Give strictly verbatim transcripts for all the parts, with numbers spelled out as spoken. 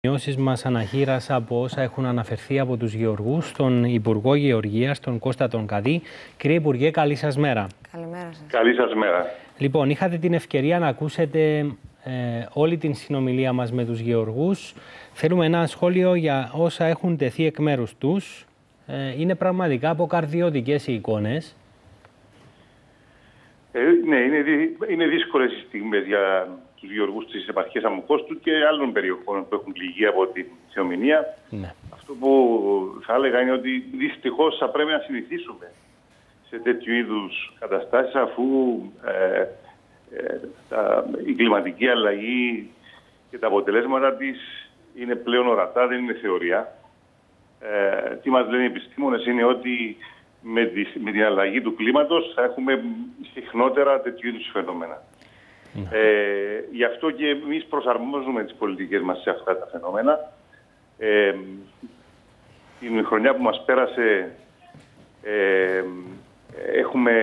Σημειώσεις μας αναχείρας από όσα έχουν αναφερθεί από τους γεωργούς στον Υπουργό Γεωργίας, τον Κώστα τον Καδί. Κύριε Υπουργέ, καλή σας μέρα. Καλημέρα σας. Καλή σας μέρα. Λοιπόν, είχατε την ευκαιρία να ακούσετε ε, όλη την συνομιλία μας με τους γεωργούς. Θέλουμε ένα σχόλιο για όσα έχουν τεθεί εκ μέρους τους. Ε, είναι πραγματικά αποκαρδιωτικές οι εικόνες. Ε, ναι, είναι, είναι δύσκολες οι στιγμές για τους γεωργούς της επαρχίας Αμμοκόστου και άλλων περιοχών που έχουν πληγεί από την θεομηνία. Ναι. Αυτό που θα έλεγα είναι ότι δυστυχώς θα πρέπει να συνηθίσουμε σε τέτοιου είδους καταστάσεις, αφού ε, ε, τα, η κλιματική αλλαγή και τα αποτελέσματα της είναι πλέον ορατά, δεν είναι θεωρία. Ε, τι μας λένε οι επιστήμονες είναι ότι με, τη, με την αλλαγή του κλίματος θα έχουμε συχνότερα τέτοιου είδους φαινόμενα. Mm. Ε, γι' αυτό και εμείς προσαρμόζουμε τις πολιτικές μας σε αυτά τα φαινόμενα. Ε, την χρονιά που μας πέρασε ε, έχουμε,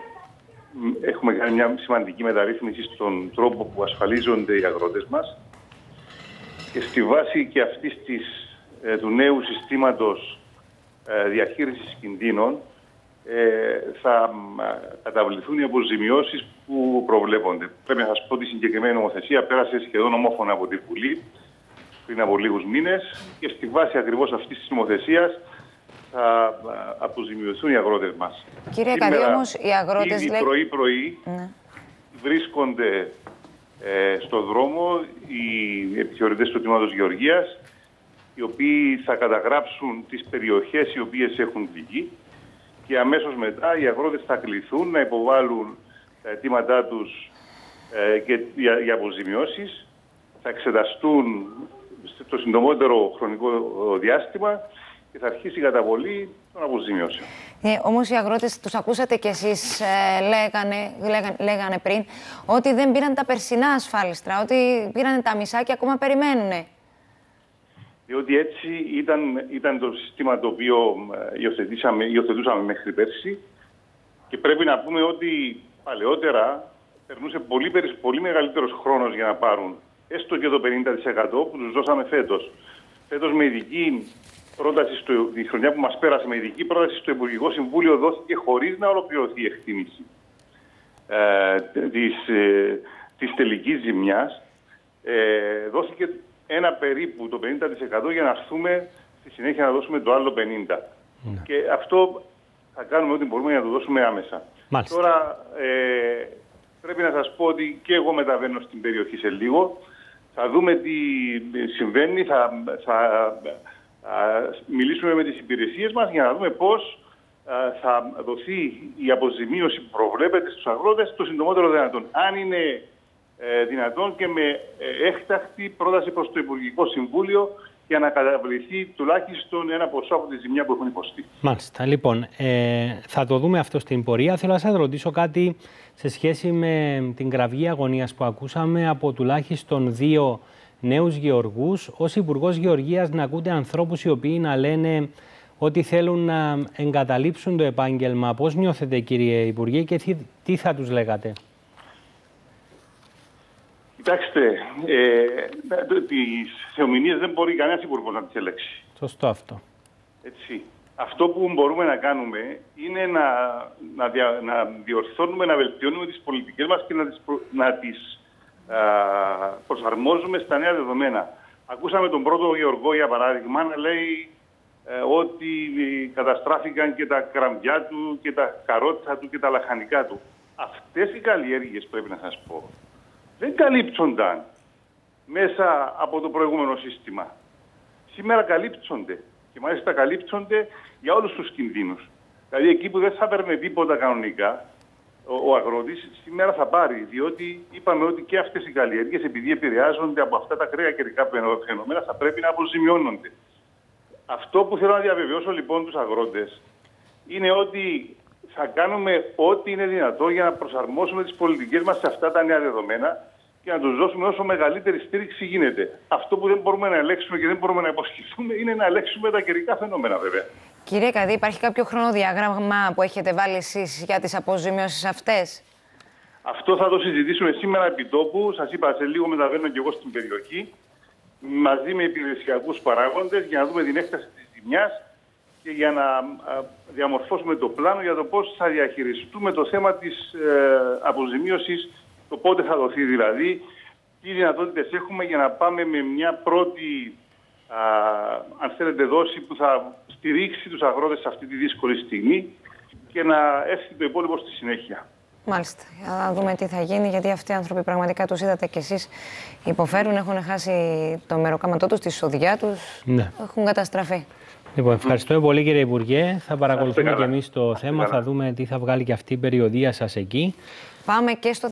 έχουμε κάνει μια σημαντική μεταρρύθμιση στον τρόπο που ασφαλίζονται οι αγρότες μας και στη βάση και αυτής της, ε, του νέου συστήματος ε, διαχείρισης κινδύνων Ε, θα καταβληθούν οι αποζημιώσεις που προβλέπονται. Πρέπει να σας πω ότι η συγκεκριμένη νομοθεσία πέρασε σχεδόν ομόφωνα από τη Βουλή πριν από λίγους μήνες και στη βάση ακριβώς αυτής της νομοθεσίας θα αποζημιωθούν οι αγρότες μας. Κύριε Καδί, όμως οι αγρότες ήδη πρωί-πρωί ναι. βρίσκονται ε, στο δρόμο οι επιθεωρητές του Τμήματος Γεωργίας, οι οποίοι θα καταγράψουν τις περιοχές οι οποίες έχουν πληγεί και αμέσως μετά οι αγρότες θα κληθούν να υποβάλουν τα αιτήματά τους ε, και για, για αποζημιώσεις. Θα εξεταστούν στο συντομότερο χρονικό διάστημα και θα αρχίσει η καταβολή των αποζημιώσεων. Ε, όμως οι αγρότες, τους ακούσατε κι εσείς, ε, λέγανε, λέγανε, λέγανε πριν, ότι δεν πήραν τα περσινά ασφάλιστρα, ότι πήραν τα μισά και ακόμα περιμένουνε. Διότι έτσι ήταν, ήταν το σύστημα το οποίο υιοθετήσαμε, υιοθετούσαμε μέχρι πέρσι και πρέπει να πούμε ότι παλαιότερα περνούσε πολύ, πολύ μεγαλύτερος χρόνος για να πάρουν έστω και το πενήντα τοις εκατό που τους δώσαμε φέτος. Φέτος με ειδική πρόταση, στο, τη χρονιά που μας πέρασε με ειδική πρόταση στο Υπουργικό Συμβούλιο δόθηκε χωρίς να ολοκληρωθεί η εκτίμηση ε, της, ε, της τελικής ζημιάς. Ε, δόθηκε ένα περίπου το πενήντα τοις εκατό για να έρθουμε στη συνέχεια να δώσουμε το άλλο πενήντα τοις εκατό. Ναι. Και αυτό θα κάνουμε ό,τι μπορούμε για να το δώσουμε άμεσα. Μάλιστα. Τώρα ε, πρέπει να σας πω ότι και εγώ μεταβαίνω στην περιοχή σε λίγο. Θα δούμε τι συμβαίνει, θα, θα α, μιλήσουμε με τις υπηρεσίες μας για να δούμε πώς α, θα δοθεί η αποζημίωση που προβλέπεται στους αγρότες το συντομότερο δυνατόν. Αν είναι Ε, δυνατόν και με ε, έκτακτη πρόταση προς το Υπουργικό Συμβούλιο για να καταβληθεί τουλάχιστον ένα ποσό από τη ζημιά που έχουν υποστεί. Μάλιστα. Λοιπόν, ε, θα το δούμε αυτό στην πορεία. Θέλω να σας ρωτήσω κάτι σε σχέση με την κραυγή αγωνίας που ακούσαμε από τουλάχιστον δύο νέους γεωργούς. Ως Υπουργός Γεωργίας να ακούτε ανθρώπους οι οποίοι να λένε ότι θέλουν να εγκαταλείψουν το επάγγελμα. Πώς νιώθετε, κύριε Υπουργέ, και τι, τι θα τους λέγατε? Κοιτάξτε, ε, τις θεομηνίες δεν μπορεί κανένας υπουργός να τις ελέγξει. Σωστό αυτό. Έτσι. Αυτό που μπορούμε να κάνουμε είναι να, να, δια, να διορθώνουμε, να βελτιώνουμε τις πολιτικές μας και να τις, προ, να τις α, προσαρμόζουμε στα νέα δεδομένα. Ακούσαμε τον πρώτο γεωργό, για παράδειγμα, να λέει ε, ότι καταστράφηκαν και τα κραμβιά του και τα καρότσα του και τα λαχανικά του. Αυτές οι καλλιέργειες, πρέπει να σας πω, δεν καλύπτονταν μέσα από το προηγούμενο σύστημα. Σήμερα καλύπτονται και μάλιστα καλύπτονται για όλους τους κινδύνους. Δηλαδή εκεί που δεν θα παίρνει τίποτα κανονικά ο, ο αγρότης, σήμερα θα πάρει, διότι είπαμε ότι και αυτές οι καλλιέργειες, επειδή επηρεάζονται από αυτά τα ακραία καιρικά φαινόμενα, θα πρέπει να αποζημιώνονται. Αυτό που θέλω να διαβεβαιώσω λοιπόν τους αγρότες είναι ότι θα κάνουμε ό,τι είναι δυνατό για να προσαρμόσουμε τις πολιτικές μας σε αυτά τα νέα δεδομένα και να τους δώσουμε όσο μεγαλύτερη στήριξη γίνεται. Αυτό που δεν μπορούμε να ελέγξουμε και δεν μπορούμε να υποσχεθούμε είναι να ελέγξουμε τα καιρικά φαινόμενα, βέβαια. Κύριε Καδί, υπάρχει κάποιο χρονοδιάγραμμα που έχετε βάλει εσείς για τις αποζημιώσεις αυτές? Αυτό θα το συζητήσουμε σήμερα επί τόπου. Σας είπα, σε λίγο μεταβαίνω και εγώ στην περιοχή μαζί με υπηρεσιακούς παράγοντες για να δούμε την έκταση της ζημιάς και για να διαμορφώσουμε το πλάνο για το πώς θα διαχειριστούμε το θέμα της αποζημίωσης, το πότε θα δοθεί δηλαδή, τι δυνατότητες έχουμε για να πάμε με μια πρώτη, α, αν θέλετε, δόση που θα στηρίξει τους αγρότες σε αυτή τη δύσκολη στιγμή και να έρθει το υπόλοιπο στη συνέχεια. Μάλιστα. Να δούμε τι θα γίνει, γιατί αυτοί οι άνθρωποι πραγματικά τους είδατε κι εσείς υποφέρουν, έχουν χάσει το μεροκάματό τους, τη σοδιά τους, ναι. Έχουν καταστραφεί. Λοιπόν, ευχαριστώ πολύ κύριε Υπουργέ. Θα παρακολουθούμε και εμείς το θέμα, θα δούμε τι θα βγάλει και αυτή η περιοδία σας εκεί. Πάμε και στο